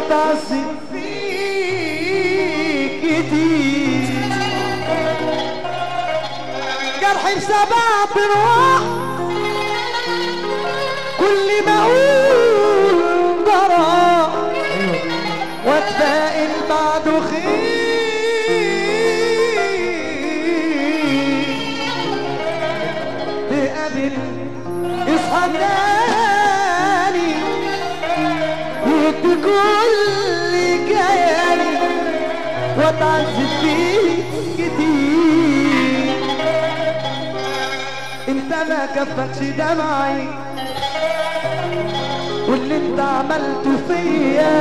وتعذب فيك كتير، جرحي بسبب روح كل ما اقول جرى واتفائل بعده خير، تقابل اصحى تاني يدي كل كياني واتعذب فيك كتير، انت ما كفكش دمعي واللي انت عملته فيا،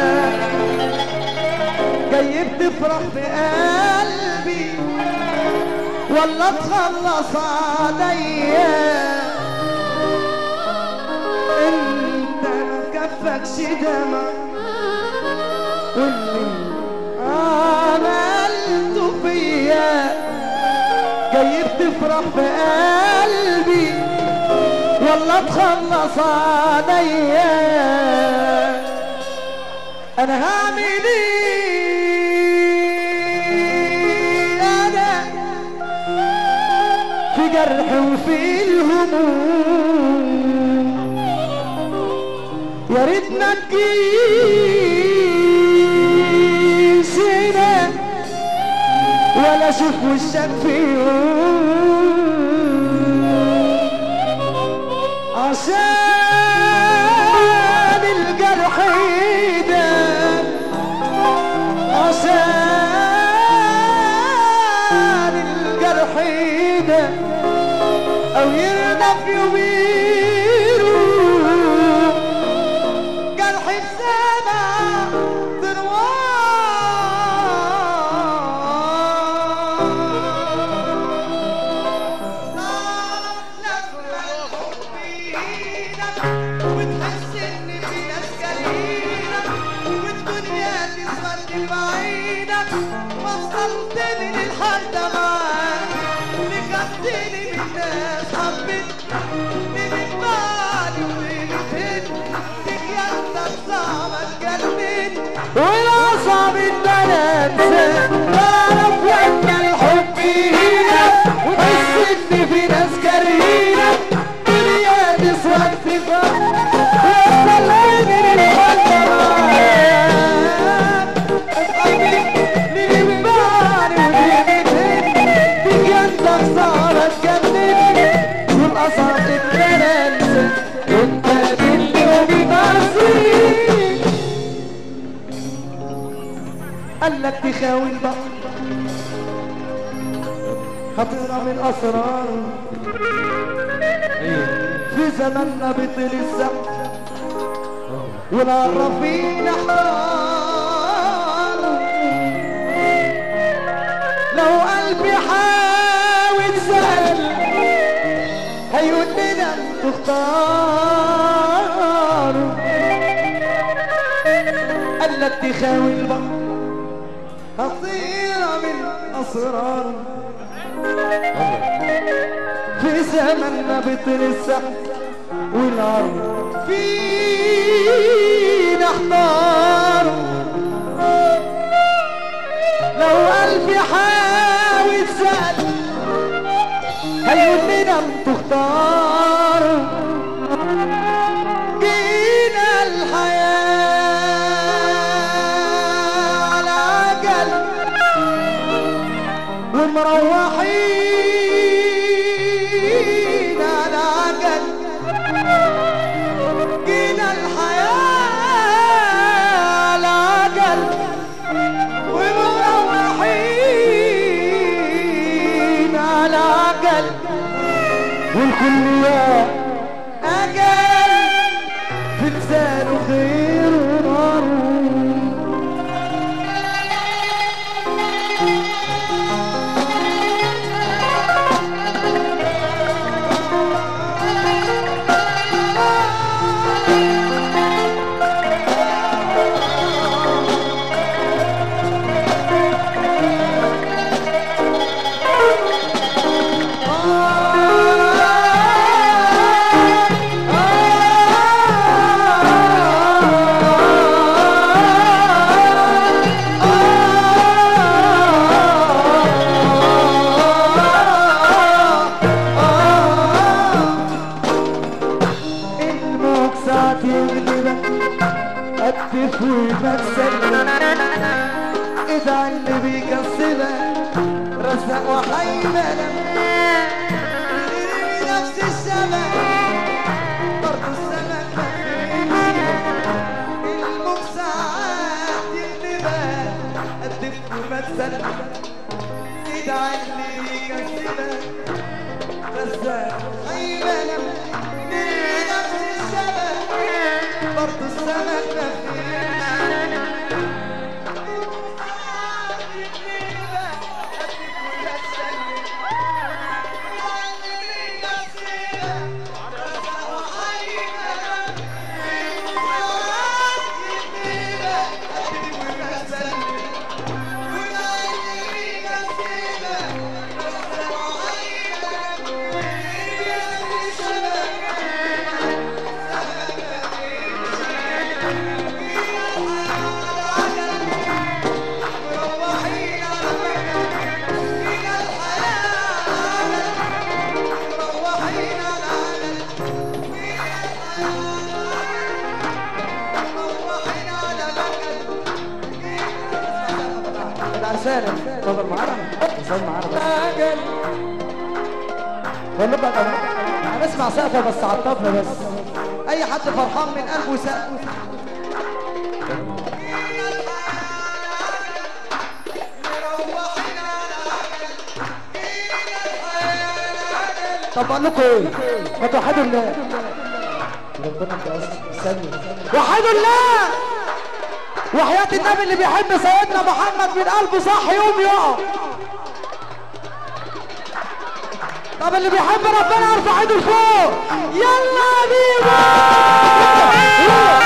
جاي بتفرح بقلبي ولا تخلص عليا، انت ما كفكش دمع واللي عملته فيا، جاي بتفرح بقلبي ولا تخلص عليا، انا هعمل ايه انا في جرح وفي الهموم، يا ريت ما تجيش هنا ولا اشوف وشك في يوم، عشان الجرح يدام، عشان الجرح يدام او يرضى في يوميروح، جرح بسبع وتحس ان في ناس كريمة والدنيا تسود بعينك، وصلتني للحد معاك اللي خدتني من ناس حبتني من بعدي وليلتين فيك يا انت بصعبة تجنن والاصعب ان انا انساك، تعرف لما الحب يهينك وتحس ان في ناس كريمة الدنيا تسود في بعض وصلتني للحد معاك حبيبني من بعدي وليلتين فيك يا انت بصعبة تجنني والاصعب ان انا انساك وانت اللي وبتعصيني. قالك تخاوي البحر هتقرا من اسرار في زماننا بطل الزمن والعرافين احوال، لو قلبي حاول سأل هيقول لنا تختار، قالك تخاوي البحر هتطير من اسرار في زماننا بطل السحر والعرض فينا احتار، لو قلبي حاول سأل هيقول لنا تختار، جينا الحياة على عجل ومروحين على عجل، جينا الحياة على عجل ومروحين على عجل، والكل يا أجل في لسانه خير ونار. ومكسب ادعي اللي بيكسبك رزق وحيمنة نفس السمك برضه السمك الموج ساعات يقلبك قدف ومكسب ادعي اللي بيكسبك رزق وحيمنة نفس السمك برضه السمك سالم تفضل معانا تفضل معانا بس بقى هنسمع سقفه بس على الطبله بس اي حد فرحان من قلبه سقف طب اقول لكم ايه ما توحدوا الله ربنا انت استنى وحدوا الله وحياة النبي اللي بيحب سيدنا محمد من قلبه صح يقوم يقف. طب اللي بيحب ربنا يرفع ايده لفوق يلا بينا.